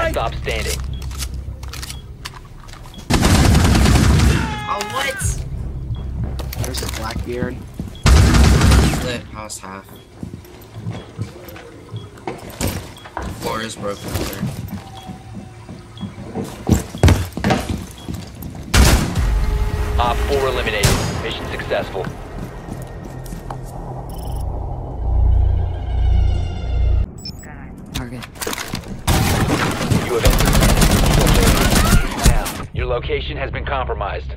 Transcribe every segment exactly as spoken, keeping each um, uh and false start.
last stop standing. Oh, what? There's a Blackbeard. Lit house half. Floor is broken there. Op four eliminated. Mission successful. Target. You have entered. Now, your location has been compromised.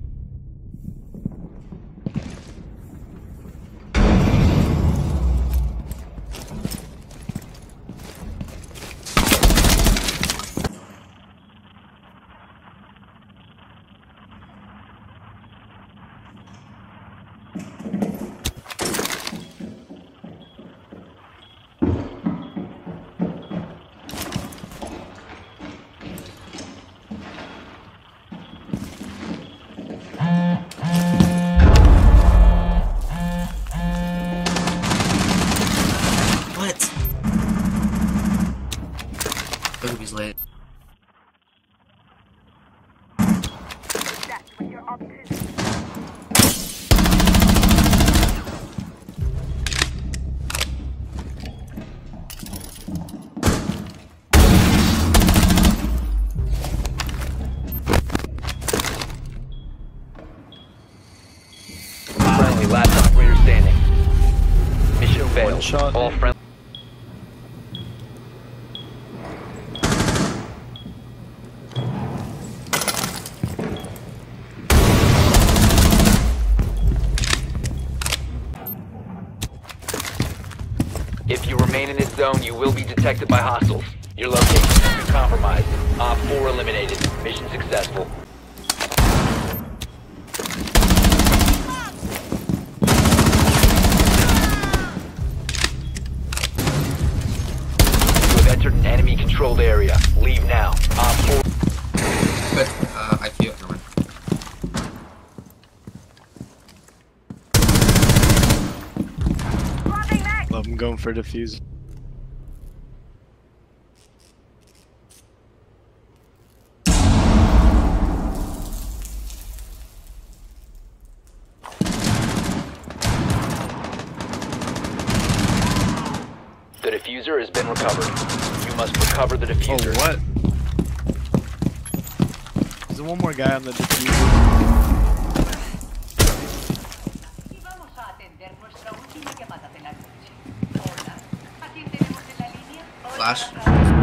What? Booby's late. That's what you're up to. Friendly, last operator standing. Mission failed. shot. All friendly. If you remain in this zone, you will be detected by hostiles. Your location has been compromised. Op four eliminated. Mission successful. You have entered an enemy-controlled area. Leave now. Op four. But, uh, I feel it. Never mind. Swapping back. Love him going for defuse. The diffuser has been recovered. You must recover the diffuser. Oh, what? Is there one more guy on the diffuser? Y vamos a atender nuestra última llamada de la noche. Hola. ¿A quién tenemos en la línea? Hola. Flash.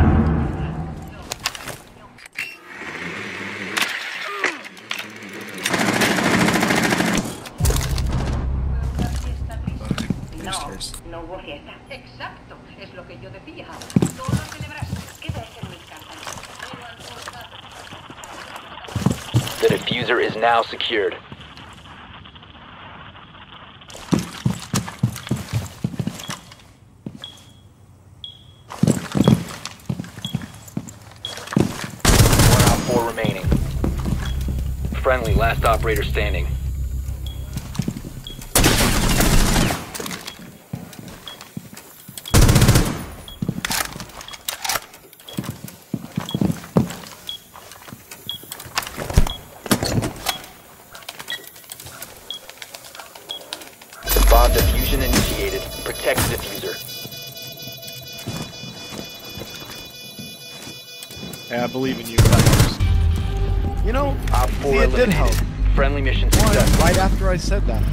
Una fiesta triste. There's stairs. No hubo fiesta. Exacto, es lo que yo decía. No lo celebraste. Quédate en mi casa. The diffuser is now secured. One op four remaining. Friendly, last operator standing. Bomb diffusion initiated. Protect the diffuser. Yeah, I believe in you, guys. You know, Op four see, it did help. eliminated. Friendly mission Why, successful. right after I said that.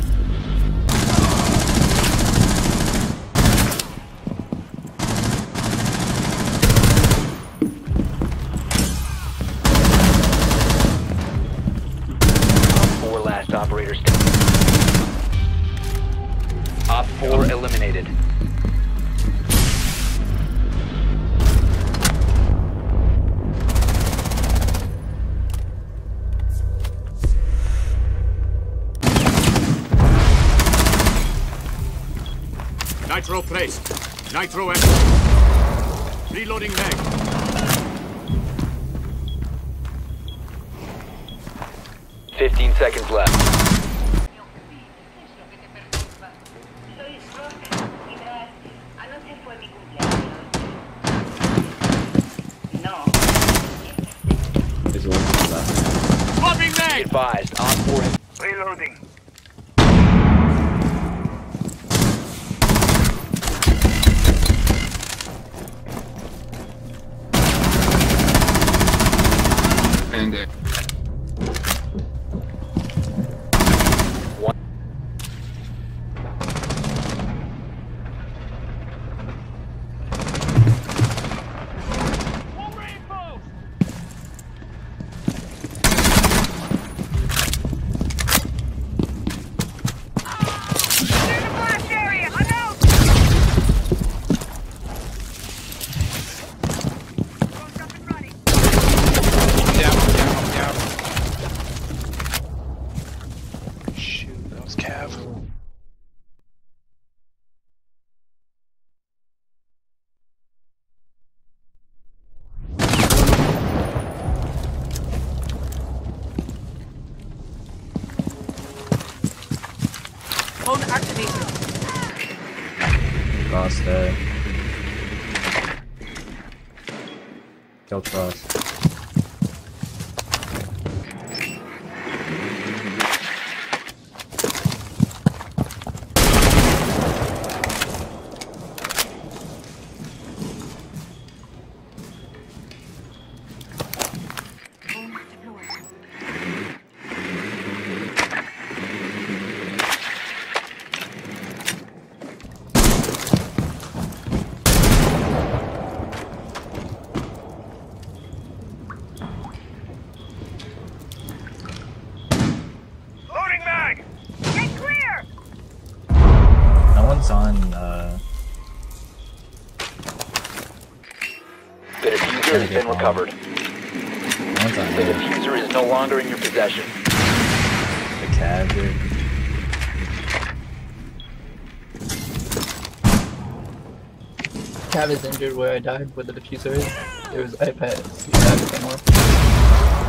Four last operators. Op four eliminated. Nitro placed. Nitro empty. Reloading mag. Fifteen seconds left. Es lo que te perturba. Soy Rock. Y verás, anoche fue mi cumpleaños. No. advised, Op four has... Reloading. And there. Shoot, that was Cav. Phone activated. Cross there. Kill cross. No one's on, uh... The diffuser has been recovered. No one's on The there. diffuser is no longer in your possession. The cab, dude. Cav is injured where I died, where the diffuser is. There was iPad. Cav came off.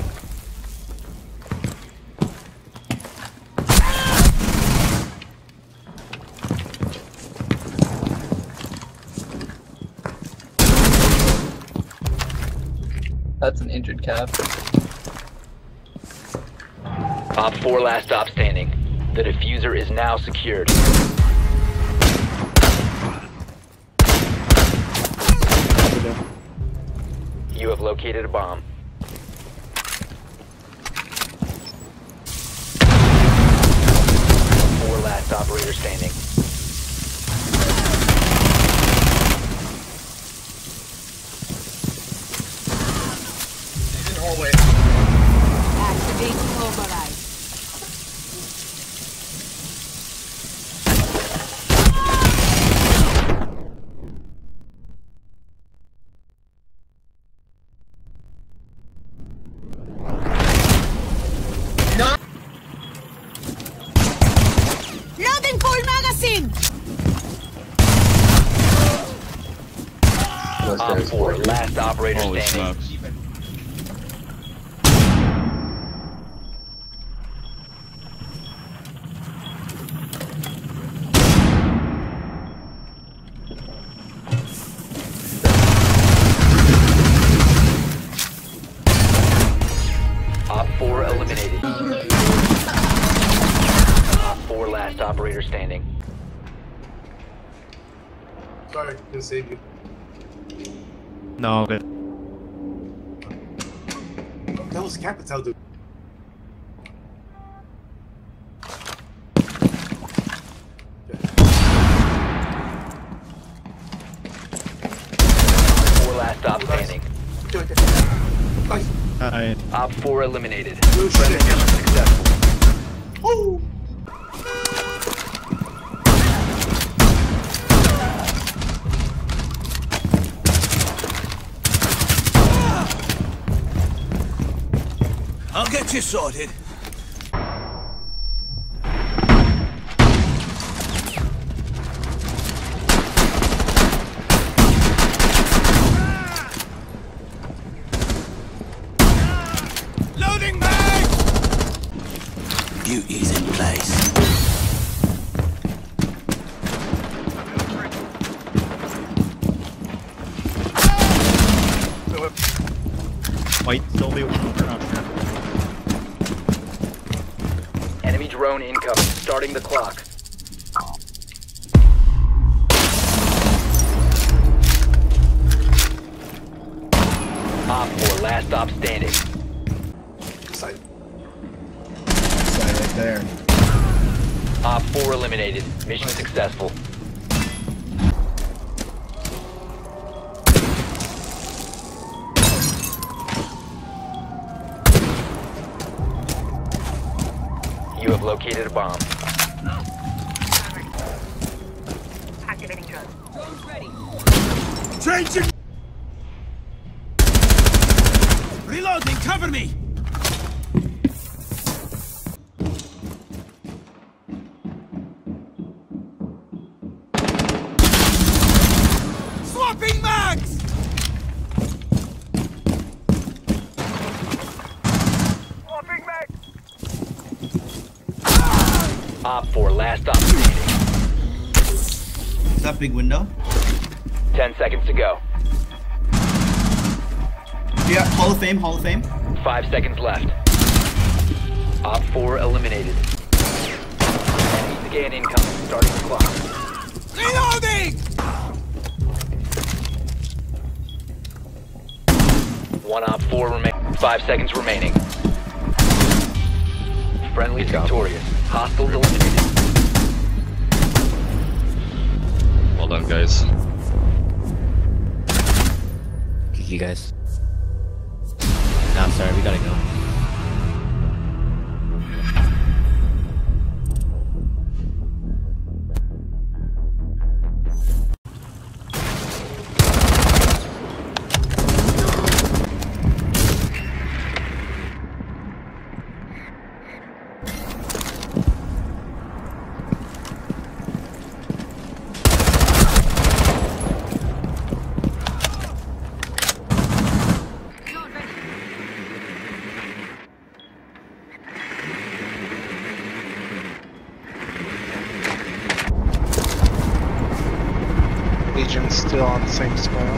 That's an injured Cav. Op four last stop standing. The diffuser is now secured. You have located a bomb. Four last operator standing. Activating override. Loading full magazine! Op four last operator Holy standing. smokes. Op four eliminated. Op four last operator standing. Sorry, didn't save you. No, good. That was Capital, dude. Four last stop standing. Do it. Nice. Alright. Op four eliminated. Blue shit. Mission successful. Oh! I'll get you sorted. Loading mag! Beauty's in place. White, still be one. We're not sure. drone incoming. Starting the clock. Op four, last stop standing. Side. Side right there. Op four eliminated. Mission successful. You have located a bomb. Activating drone. Changing. Reloading. Cover me. Swapping mags. Swapping mags. Op four, last stop standing. Is that big window? Ten seconds to go. Yeah, Hall of Fame, Hall of Fame. Five seconds left. Op four eliminated. Enemy scan incoming. Starting the clock. Reloading. One op four remain. Five seconds remaining. Friendly victorious. Hostiles eliminated. Well done, guys. G G, guys. No, I'm sorry, we gotta go. Legion's still on the same square.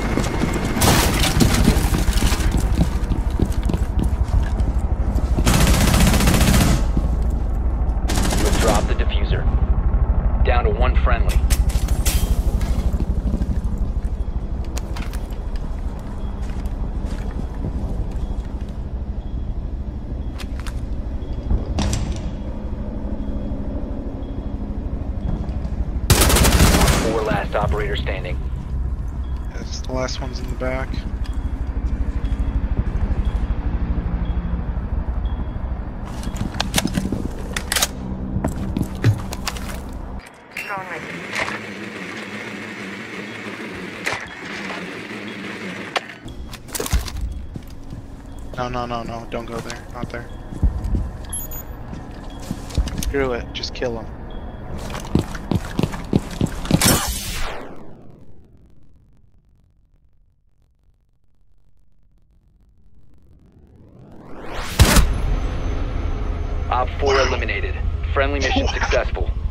You have dropped the diffuser. Down to one friendly. Four last operator standing. Yes, the last one's in the back. Drone ready. No, no, no, no, don't go there. Not there. Screw it, just kill him. Op four eliminated. Friendly mission successful.